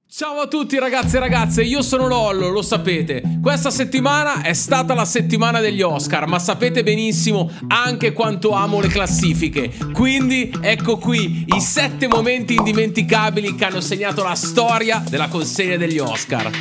Ciao a tutti ragazzi e ragazze, io sono Lollo, lo sapete. Questa settimana è stata la settimana degli Oscar, ma sapete benissimo anche quanto amo le classifiche. Quindi ecco qui i 7 momenti indimenticabili che hanno segnato la storia della consegna degli Oscar.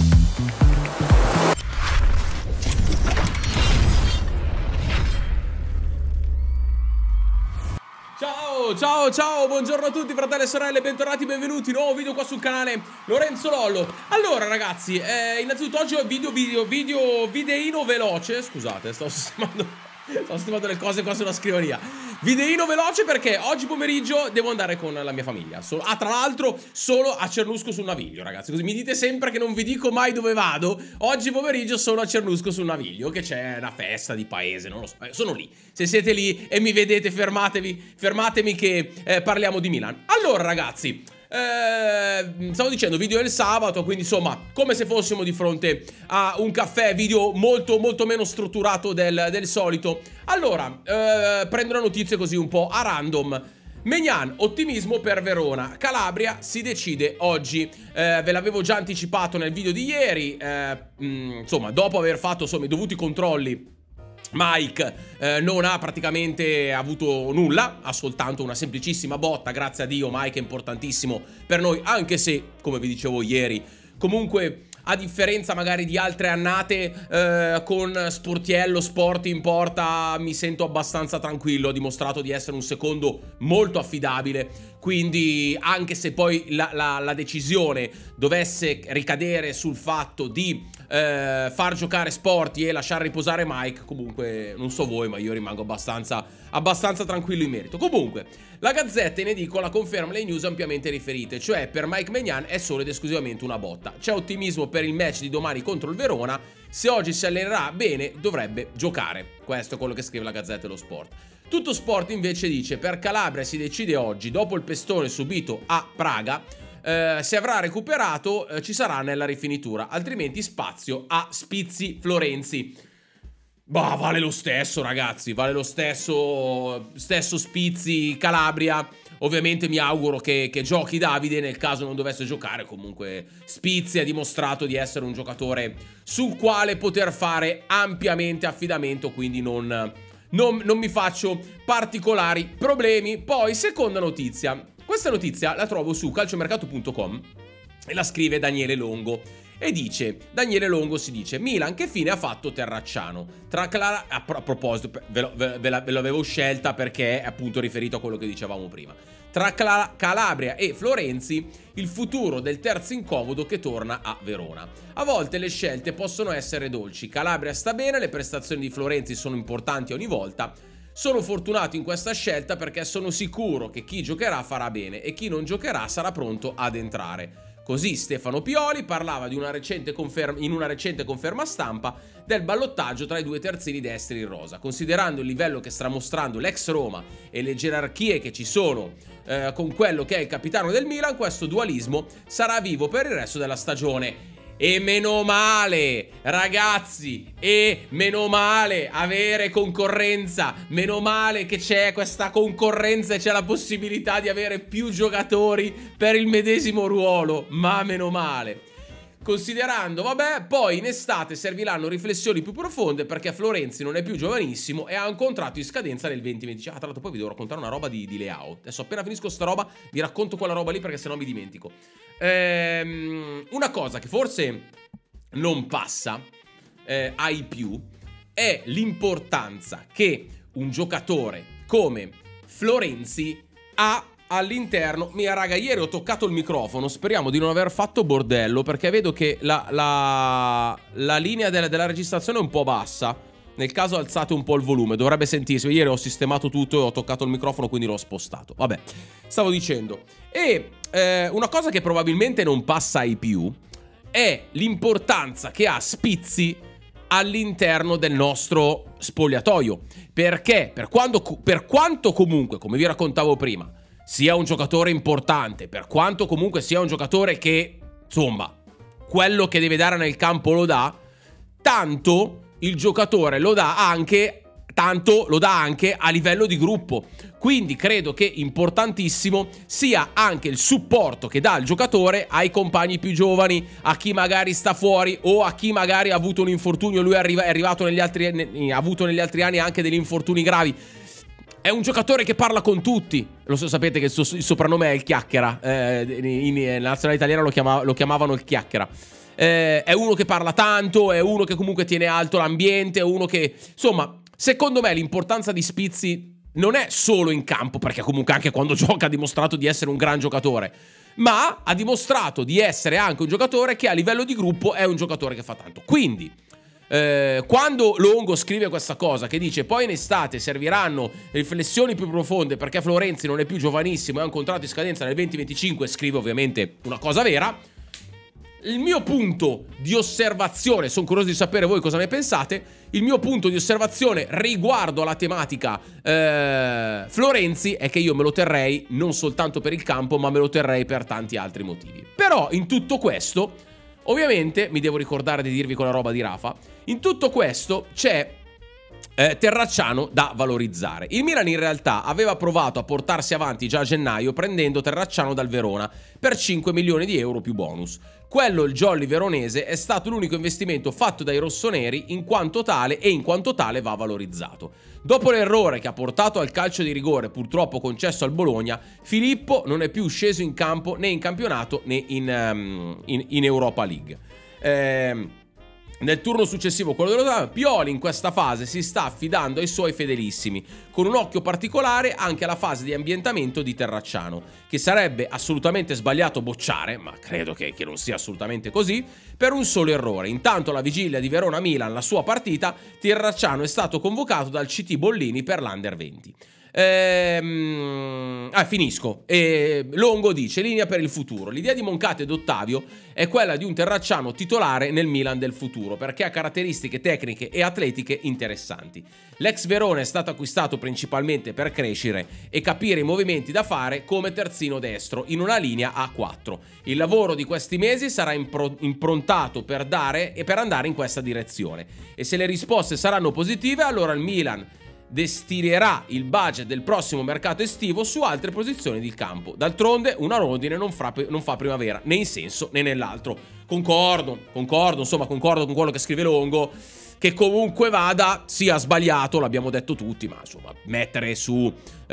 Ciao, buongiorno a tutti fratelli e sorelle, bentornati, benvenuti, nuovo video qua sul canale Lorenzo Lollo. Allora ragazzi, innanzitutto oggi ho videino veloce, scusate, sto sistemando le cose qua sulla scrivania. Videino veloce perché oggi pomeriggio devo andare con la mia famiglia. Tra l'altro solo a Cernusco sul Naviglio, ragazzi. Così mi dite sempre che non vi dico mai dove vado. Oggi pomeriggio sono a Cernusco sul Naviglio, che c'è una festa di paese, non lo so. Sono lì. Se siete lì e mi vedete, fermatemi che parliamo di Milan. Allora ragazzi, stavo dicendo video del sabato, quindi insomma come se fossimo di fronte a un caffè, video molto meno strutturato del solito. Allora prendo le notizie così un po' a random. Maignan, ottimismo per Verona. Calabria si decide oggi. Ve l'avevo già anticipato nel video di ieri. Insomma, dopo aver fatto insomma i dovuti controlli, Mike non ha praticamente avuto nulla, ha soltanto una semplicissima botta, grazie a Dio. Mike è importantissimo per noi, anche se, come vi dicevo ieri, comunque a differenza magari di altre annate con Sportiello, Sport in porta, mi sento abbastanza tranquillo. Ha dimostrato di essere un secondo molto affidabile, quindi anche se poi la decisione dovesse ricadere sul fatto di far giocare Sporty e lasciar riposare Mike, comunque non so voi ma io rimango abbastanza tranquillo in merito. Comunque la Gazzetta in edicola conferma le news ampiamente riferite, cioè per Mike Maignan è solo ed esclusivamente una botta. C'è ottimismo per il match di domani contro il Verona. Se oggi si allenerà bene dovrebbe giocare. Questo è quello che scrive la Gazzetta dello Sport. Tutto Sport invece dice: per Calabria si decide oggi, dopo il pestone subito a Praga. Se avrà recuperato ci sarà nella rifinitura, altrimenti spazio a Spizzi Florenzi. Bah, vale lo stesso ragazzi, vale lo stesso Spizzi Calabria. Ovviamente mi auguro che giochi Davide nel caso non dovesse giocare. Comunque Spizzi ha dimostrato di essere un giocatore sul quale poter fare ampiamente affidamento, quindi non mi faccio particolari problemi. Poi seconda notizia. Questa notizia la trovo su calciomercato.com e la scrive Daniele Longo. E dice, Daniele Longo si dice: Milan che fine ha fatto Terracciano? A proposito, ve l'avevo scelta perché è appunto riferito a quello che dicevamo prima. Tra Calabria e Florenzi, il futuro del terzo incomodo che torna a Verona. A volte le scelte possono essere dolci. Calabria sta bene, le prestazioni di Florenzi sono importanti ogni volta. Sono fortunato in questa scelta perché sono sicuro che chi giocherà farà bene e chi non giocherà sarà pronto ad entrare. Così Stefano Pioli parlava in una recente conferma stampa del ballottaggio tra i due terzini destri in rosa. Considerando il livello che sta mostrando l'ex Roma e le gerarchie che ci sono con quello che è il capitano del Milan, questo dualismo sarà vivo per il resto della stagione. E meno male, ragazzi, e meno male avere concorrenza, meno male che c'è questa concorrenza e c'è la possibilità di avere più giocatori per il medesimo ruolo, ma meno male. Considerando, vabbè, poi in estate serviranno riflessioni più profonde perché Florenzi non è più giovanissimo e ha un contratto in scadenza nel 2025. Tra l'altro poi vi devo raccontare una roba di Leao. Adesso appena finisco sta roba vi racconto quella roba lì perché sennò mi dimentico. Una cosa che forse non passa ai più è l'importanza che un giocatore come Florenzi ha all'interno. Mia raga, ieri ho toccato il microfono, speriamo di non aver fatto bordello perché vedo che la linea della registrazione è un po' bassa. Nel caso alzate un po' il volume, dovrebbe sentirsi. Ieri ho sistemato tutto e ho toccato il microfono, quindi l'ho spostato. Vabbè, stavo dicendo. E una cosa che probabilmente non passa ai più è l'importanza che ha Spizzi all'interno del nostro spogliatoio. Perché per quanto comunque, come vi raccontavo prima, sia un giocatore importante, per quanto comunque sia un giocatore che, insomma, quello che deve dare nel campo lo dà, tanto il giocatore lo dà anche altrettanto lo dà anche a livello di gruppo. Quindi credo che importantissimo sia anche il supporto che dà il giocatore ai compagni più giovani, a chi magari sta fuori o a chi magari ha avuto un infortunio. Lui è arrivato negli altri, ha avuto negli altri anni anche degli infortuni gravi. È un giocatore che parla con tutti. Lo so, sapete che il soprannome è il Chiacchiera. Nella nazionale italiana lo chiamavano il Chiacchiera. È uno che parla tanto, è uno che comunque tiene alto l'ambiente, è uno che... Insomma, secondo me l'importanza di Spizzi non è solo in campo, perché comunque anche quando gioca ha dimostrato di essere un gran giocatore, ma ha dimostrato di essere anche un giocatore che a livello di gruppo è un giocatore che fa tanto. Quindi... quando Longo scrive questa cosa che dice poi in estate serviranno riflessioni più profonde perché Florenzi non è più giovanissimo e ha un contratto di scadenza nel 2025, scrive ovviamente una cosa vera. Il mio punto di osservazione, sono curioso di sapere voi cosa ne pensate, il mio punto di osservazione riguardo alla tematica Florenzi è che io me lo terrei non soltanto per il campo, ma me lo terrei per tanti altri motivi. Però in tutto questo, ovviamente, mi devo ricordare di dirvi quella roba di Rafa, in tutto questo c'è Terracciano da valorizzare. Il Milan in realtà aveva provato a portarsi avanti già a gennaio prendendo Terracciano dal Verona per 5 milioni di euro più bonus. Quello, il jolly veronese, è stato l'unico investimento fatto dai rossoneri in quanto tale e in quanto tale va valorizzato. Dopo l'errore che ha portato al calcio di rigore purtroppo concesso al Bologna, Filippo non è più sceso in campo né in campionato né in Europa League. Nel turno successivo, quello dello Pioli in questa fase si sta affidando ai suoi fedelissimi, con un occhio particolare anche alla fase di ambientamento di Terracciano, che sarebbe assolutamente sbagliato bocciare, ma credo che non sia assolutamente così, per un solo errore. Intanto alla vigilia di Verona-Milan, la sua partita, Terracciano è stato convocato dal CT Bollini per l'Under 20. Finisco. Longo dice: linea per il futuro. L'idea di Moncate ed Ottavio è quella di un Terracciano titolare nel Milan del futuro, perché ha caratteristiche tecniche e atletiche interessanti. L'ex Verona è stato acquistato principalmente per crescere e capire i movimenti da fare come terzino destro in una linea a 4. Il lavoro di questi mesi sarà improntato per andare in questa direzione, e se le risposte saranno positive, allora il Milan destinerà il budget del prossimo mercato estivo su altre posizioni di campo. D'altronde una rondine non fa primavera, né in senso né nell'altro. Concordo con quello che scrive Longo, che comunque vada sia sbagliato, l'abbiamo detto tutti, ma insomma mettere su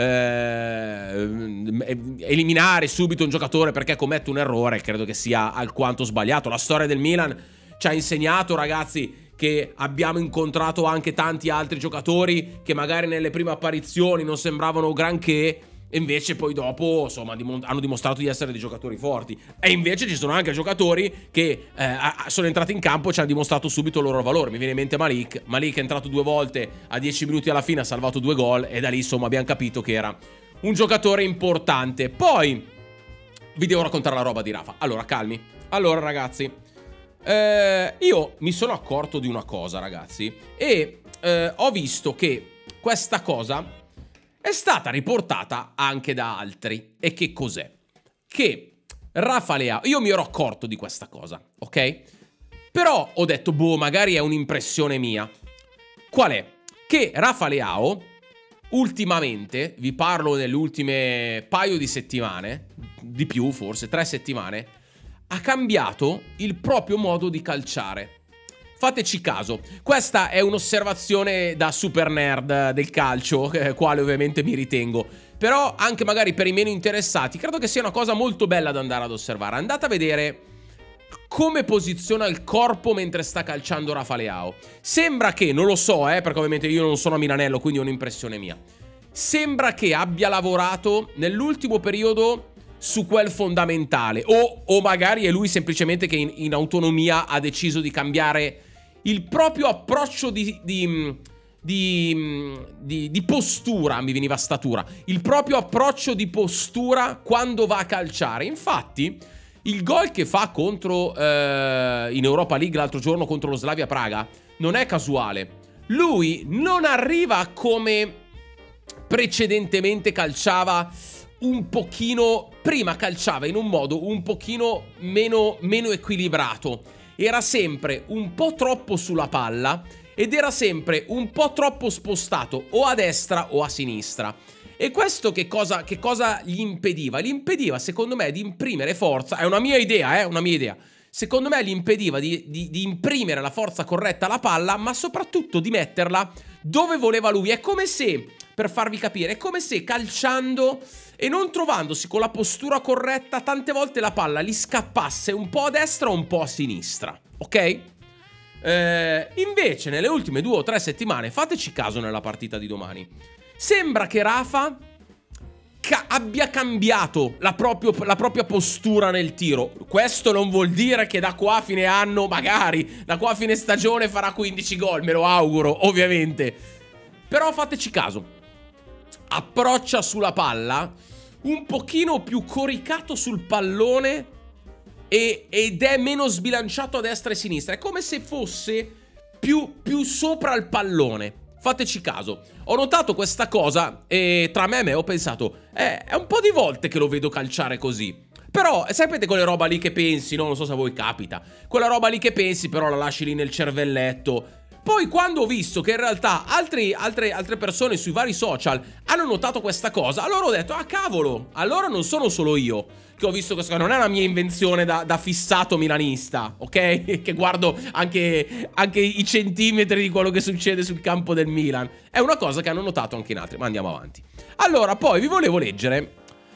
eliminare subito un giocatore perché commette un errore credo che sia alquanto sbagliato. La storia del Milan ci ha insegnato, ragazzi, che abbiamo incontrato anche tanti altri giocatori che magari nelle prime apparizioni non sembravano granché e invece poi dopo, insomma, hanno dimostrato di essere dei giocatori forti. E invece ci sono anche giocatori che sono entrati in campo e ci hanno dimostrato subito il loro valore. Mi viene in mente Malik è entrato 2 volte a 10 minuti alla fine, ha salvato 2 gol e da lì, insomma, abbiamo capito che era un giocatore importante. Poi vi devo raccontare la roba di Rafa. Allora, calmi. Allora, ragazzi, io mi sono accorto di una cosa, ragazzi, e ho visto che questa cosa è stata riportata anche da altri. E che cos'è? Che Rafa Leao, io mi ero accorto di questa cosa, ok? Però ho detto, boh, magari è un'impressione mia. Qual è? Che Rafa Leao ultimamente, vi parlo nelle ultime paio di settimane, di più forse, 3 settimane, ha cambiato il proprio modo di calciare. Fateci caso, questa è un'osservazione da super nerd del calcio, quale ovviamente mi ritengo, però anche magari per i meno interessati credo che sia una cosa molto bella da andare ad osservare. Andate a vedere come posiziona il corpo mentre sta calciando Rafa Leao. Sembra che, non lo so, perché ovviamente io non sono a Milanello, quindi è un'impressione mia, sembra che abbia lavorato nell'ultimo periodo su quel fondamentale, o magari è lui semplicemente che in autonomia ha deciso di cambiare il proprio approccio di postura, mi veniva statura, il proprio approccio di postura quando va a calciare. Infatti il gol che fa contro in Europa League l'altro giorno contro lo Slavia Praga non è casuale. Lui non arriva come precedentemente calciava, un pochino, prima calciava in un modo un pochino meno equilibrato, era sempre un po' troppo sulla palla ed era sempre un po' troppo spostato o a destra o a sinistra. E questo che cosa gli impediva? Gli impediva, secondo me, di imprimere forza. È una mia idea, una mia idea. Secondo me gli impediva di imprimere la forza corretta alla palla, ma soprattutto di metterla dove voleva lui. È come se, per farvi capire, è come se calciando e non trovandosi con la postura corretta, tante volte la palla gli scappasse un po' a destra o un po' a sinistra, ok? Invece nelle ultime 2 o 3 settimane, fateci caso nella partita di domani, sembra che Rafa abbia cambiato la propria postura nel tiro. Questo non vuol dire che da qua a fine anno, magari, da qua a fine stagione farà 15 gol, me lo auguro, ovviamente. Però fateci caso, approccia sulla palla un pochino più coricato sul pallone ed è meno sbilanciato a destra e a sinistra. È come se fosse più sopra il pallone. Fateci caso. Ho notato questa cosa e tra me e me ho pensato, è un po' di volte che lo vedo calciare così. Però, sapete quelle roba lì che pensi, no? Non so se a voi capita. Quella roba lì che pensi, però la lasci lì nel cervelletto. Poi quando ho visto che in realtà altre persone sui vari social hanno notato questa cosa, allora ho detto, ah cavolo, allora non sono solo io che ho visto questa cosa, non è una mia invenzione da fissato milanista, ok? Che guardo anche i centimetri di quello che succede sul campo del Milan. È una cosa che hanno notato anche in altri, ma andiamo avanti. Allora, poi vi volevo leggere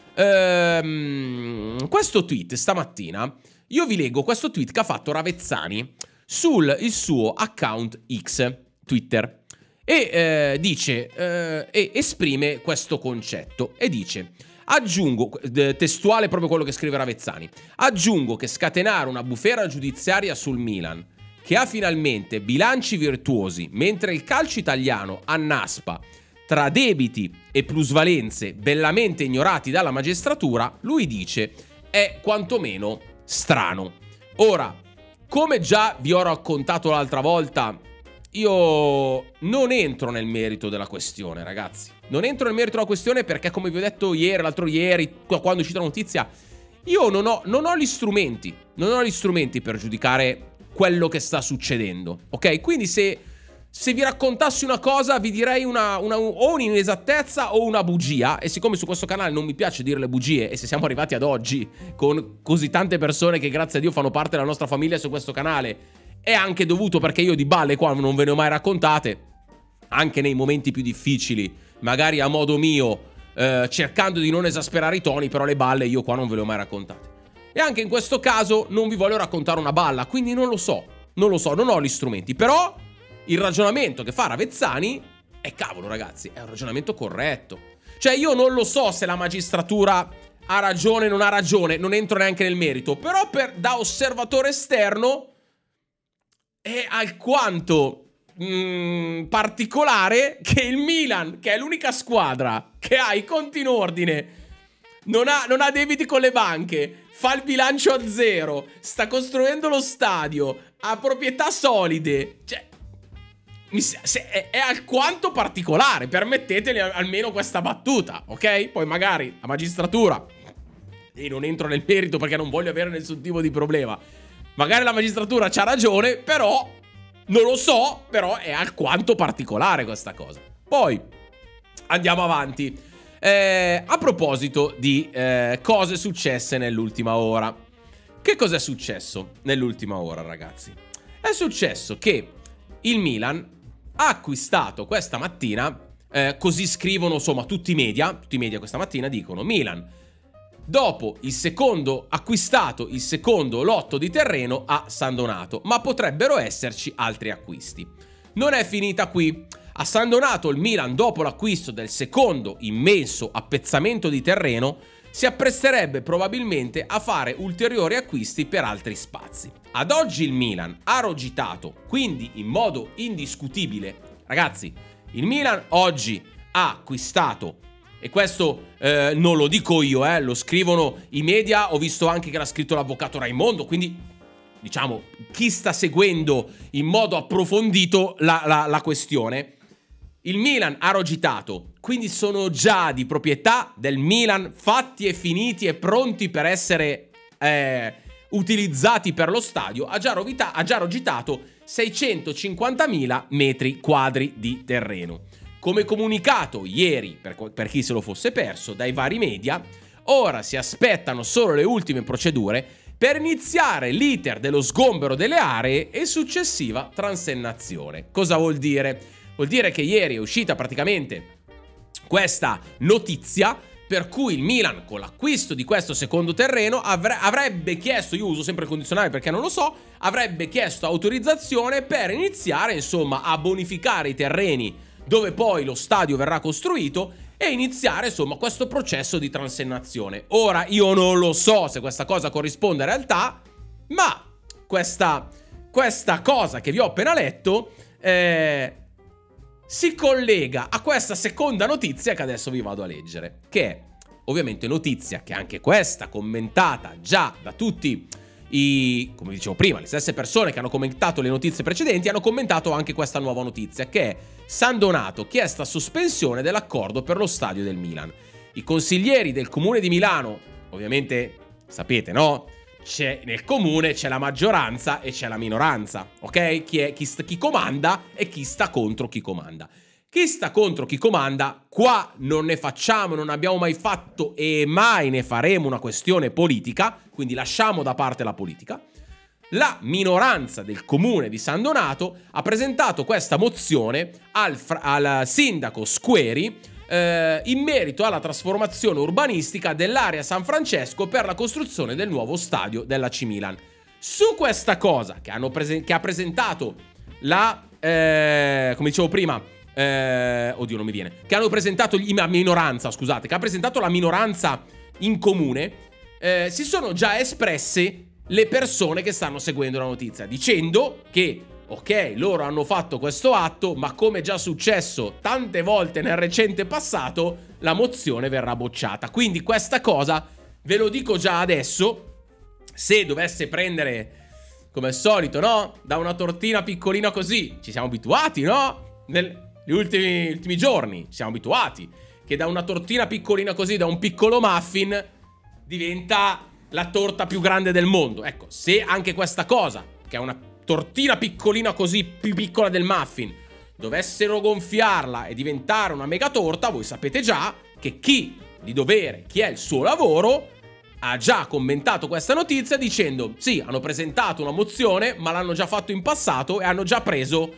questo tweet stamattina. Io vi leggo questo tweet che ha fatto Ravezzani sul suo account X, Twitter, e esprime questo concetto e dice: aggiungo, testuale proprio quello che scrive Ravezzani, aggiungo che scatenare una bufera giudiziaria sul Milan, che ha finalmente bilanci virtuosi, mentre il calcio italiano annaspa tra debiti e plusvalenze bellamente ignorati dalla magistratura, lui dice, è quantomeno strano. Ora, come già vi ho raccontato l'altra volta, io non entro nel merito della questione, ragazzi. Non entro nel merito della questione perché, come vi ho detto ieri, l'altro ieri, quando è uscita la notizia, io non ho gli strumenti. Non ho gli strumenti per giudicare quello che sta succedendo, ok? Quindi se vi raccontassi una cosa vi direi o un'inesattezza o una bugia. E siccome su questo canale non mi piace dire le bugie, e se siamo arrivati ad oggi con così tante persone che grazie a Dio fanno parte della nostra famiglia su questo canale, è anche dovuto perché io di balle qua non ve ne ho mai raccontate, anche nei momenti più difficili, magari a modo mio, cercando di non esasperare i toni, però le balle io qua non ve le ho mai raccontate. E anche in questo caso non vi voglio raccontare una balla, quindi non lo so, non ho gli strumenti. Però il ragionamento che fa Ravezzani è, cavolo ragazzi, è un ragionamento corretto. Cioè io non lo so se la magistratura ha ragione o non ha ragione, non entro neanche nel merito, però da osservatore esterno è alquanto particolare che il Milan, che è l'unica squadra che ha i conti in ordine, non ha debiti con le banche, fa il bilancio a zero, sta costruendo lo stadio, ha proprietà solide, cioè è alquanto particolare. Permetteteli almeno questa battuta, ok? Poi magari la magistratura, e non entro nel merito perché non voglio avere nessun tipo di problema, magari la magistratura c'ha ragione, però non lo so, però è alquanto particolare questa cosa. Poi andiamo avanti. A proposito di cose successe nell'ultima ora. Che cosa è successo nell'ultima ora, ragazzi? È successo che il Milan ha acquistato questa mattina, così scrivono insomma tutti i media questa mattina dicono: Milan, dopo acquistato il secondo lotto di terreno a San Donato, ma potrebbero esserci altri acquisti. Non è finita qui. A San Donato il Milan, dopo l'acquisto del secondo immenso appezzamento di terreno, si appresterebbe probabilmente a fare ulteriori acquisti per altri spazi. Ad oggi il Milan ha rogitato, quindi in modo indiscutibile, ragazzi, il Milan oggi ha acquistato, e questo non lo dico io, lo scrivono i media, ho visto anche che l'ha scritto l'avvocato Raimondo, quindi diciamo chi sta seguendo in modo approfondito la questione. Il Milan ha rogitato, quindi sono già di proprietà del Milan, fatti e finiti e pronti per essere utilizzati per lo stadio, ha già rogitato 650.000 metri quadri di terreno. Come comunicato ieri, per chi se lo fosse perso, dai vari media, ora si aspettano solo le ultime procedure per iniziare l'iter dello sgombero delle aree e successiva transennazione. Cosa vuol dire? Vuol dire che ieri è uscita praticamente questa notizia per cui il Milan, con l'acquisto di questo secondo terreno, avrebbe chiesto, io uso sempre il condizionale perché non lo so, avrebbe chiesto autorizzazione per iniziare, insomma, a bonificare i terreni dove poi lo stadio verrà costruito e iniziare, insomma, questo processo di transennazione. Ora, io non lo so se questa cosa corrisponde a realtà, ma questa cosa che vi ho appena letto si collega a questa seconda notizia che adesso vi vado a leggere, che è ovviamente notizia che anche questa commentata già da tutti come dicevo prima, le stesse persone che hanno commentato le notizie precedenti hanno commentato anche questa nuova notizia, che è San Donato chiesta sospensione dell'accordo per lo stadio del Milan. I consiglieri del comune di Milano, ovviamente sapete, no? Nel comune c'è la maggioranza e c'è la minoranza, ok? Chi comanda e chi sta contro chi comanda. Chi sta contro chi comanda, qua non ne facciamo, non abbiamo mai fatto e mai ne faremo una questione politica, quindi lasciamo da parte la politica. La minoranza del comune di San Donato ha presentato questa mozione al sindaco Squeri in merito alla trasformazione urbanistica dell'area San Francesco per la costruzione del nuovo stadio dell'AC Milan. Su questa cosa che ha presentato la come dicevo prima, oddio non mi viene, che hanno presentato la minoranza, scusate, che ha presentato la minoranza in comune, si sono già espresse le persone che stanno seguendo la notizia, dicendo che ok, loro hanno fatto questo atto, ma come già successo tante volte nel recente passato, la mozione verrà bocciata. Quindi questa cosa, ve lo dico già adesso, se dovesse prendere, come al solito, no? Da una tortina piccolina così, ci siamo abituati, no? Negli ultimi giorni ci siamo abituati che da una tortina piccolina così, da un piccolo muffin, diventa la torta più grande del mondo. Ecco, se anche questa cosa, che è una tortina piccolina così, più piccola del muffin, dovessero gonfiarla e diventare una mega torta, voi sapete già che chi di dovere, chi è il suo lavoro, ha già commentato questa notizia dicendo sì, hanno presentato una mozione, ma l'hanno già fatto in passato e hanno già preso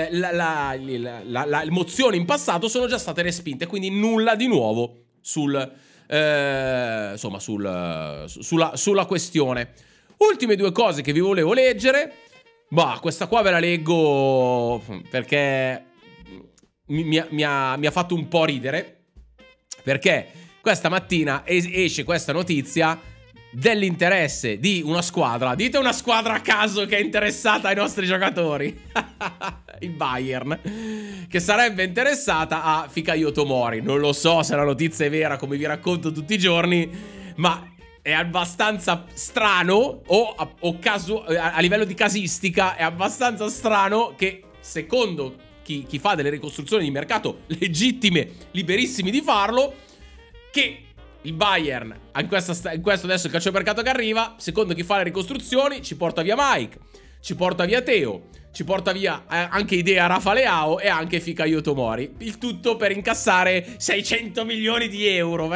le mozioni in passato sono già state respinte, quindi nulla di nuovo insomma, sulla questione. Ultime due cose che vi volevo leggere. Bah, questa qua ve la leggo perché mi ha fatto un po' ridere, perché questa mattina esce questa notizia dell'interesse di una squadra. Dite una squadra a caso che è interessata ai nostri giocatori. Il Bayern, che sarebbe interessata a Fikayo Tomori. Non lo so se la notizia è vera, come vi racconto tutti i giorni, ma è abbastanza strano, a livello di casistica, è abbastanza strano che, secondo chi fa delle ricostruzioni di mercato legittime, liberissimi di farlo, che il Bayern, in questo adesso il calciomercato che arriva, secondo chi fa le ricostruzioni, ci porta via Mike, ci porta via Teo, ci porta via anche Idea Rafa Leao e anche Fikayo Tomori. Il tutto per incassare 600 milioni di euro.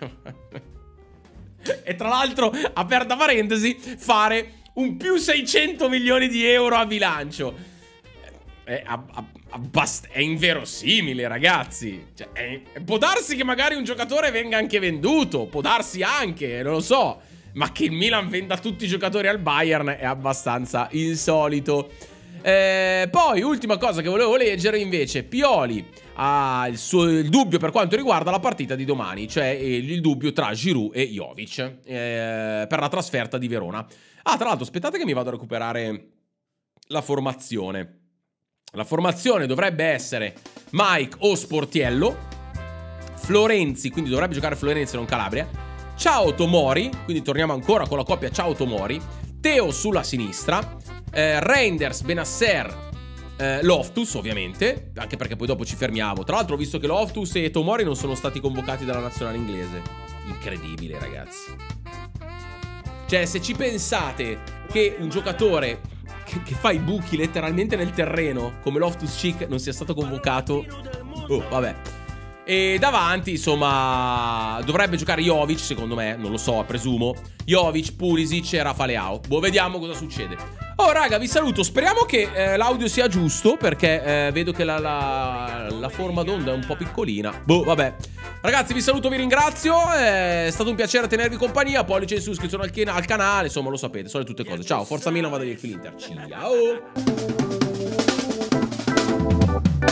E tra l'altro, aperta parentesi, fare un più 600 milioni di euro a bilancio. È inverosimile, ragazzi. Cioè, può darsi che magari un giocatore venga anche venduto, può darsi anche, non lo so, ma che il Milan venda tutti i giocatori al Bayern è abbastanza insolito. Poi, ultima cosa che volevo leggere invece, Pioli ha il dubbio per quanto riguarda la partita di domani, cioè il dubbio tra Giroud e Jovic per la trasferta di Verona. Ah, tra l'altro, aspettate che mi vado a recuperare la formazione. La formazione dovrebbe essere Mike o Sportiello, Florenzi, quindi dovrebbe giocare Florenzi e non Calabria, Ciao Tomori, quindi torniamo ancora con la coppia Ciao Tomori, Teo sulla sinistra, Reinders, Benasser, Loftus ovviamente, anche perché poi dopo ci fermiamo. Tra l'altro ho visto che Loftus e Tomori non sono stati convocati dalla nazionale inglese. Incredibile, ragazzi. Cioè, se ci pensate che un giocatore che fa i buchi letteralmente nel terreno come Loftus-Cheek non sia stato convocato, oh, vabbè. E davanti, insomma, dovrebbe giocare Jovic, secondo me, non lo so, presumo. Jovic, Pulisic e Rafa Leao. Boh, vediamo cosa succede. Oh, raga, vi saluto. Speriamo che l'audio sia giusto, perché vedo che la forma d'onda è un po' piccolina. Boh, vabbè. Ragazzi, vi saluto, vi ringrazio. È stato un piacere tenervi compagnia. Pollice in su, iscrizione al canale. Insomma, lo sapete, sono tutte cose. Ciao, forza Milan, vado via il Inter. Ciao.